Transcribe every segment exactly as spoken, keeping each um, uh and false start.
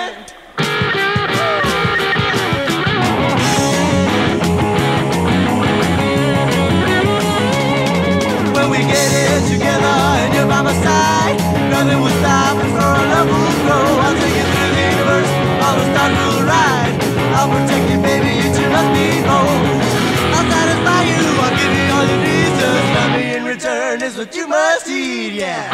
When we get it together and you're by my side, nothing will stop us or our love will grow. I'll take you through the universe, all the stars will ride. I'll protect you, baby, you two must be home. I'll satisfy you, I'll give you all your needs. Just love me in return is what you must eat, yeah.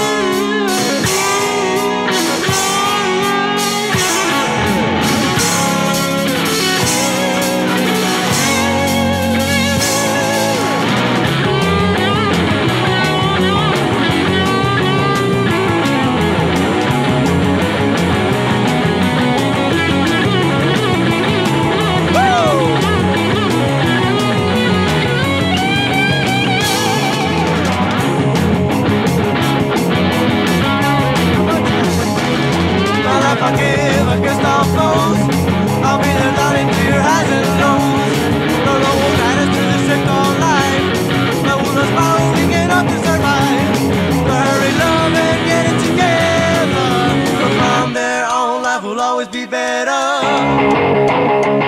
I give against all foes. I'll be there darling to your highs and lows. No love will guide us through this trip all life. No one knows how we get up to survive. But hurry, love, and get it together. But from there on, life will always be better.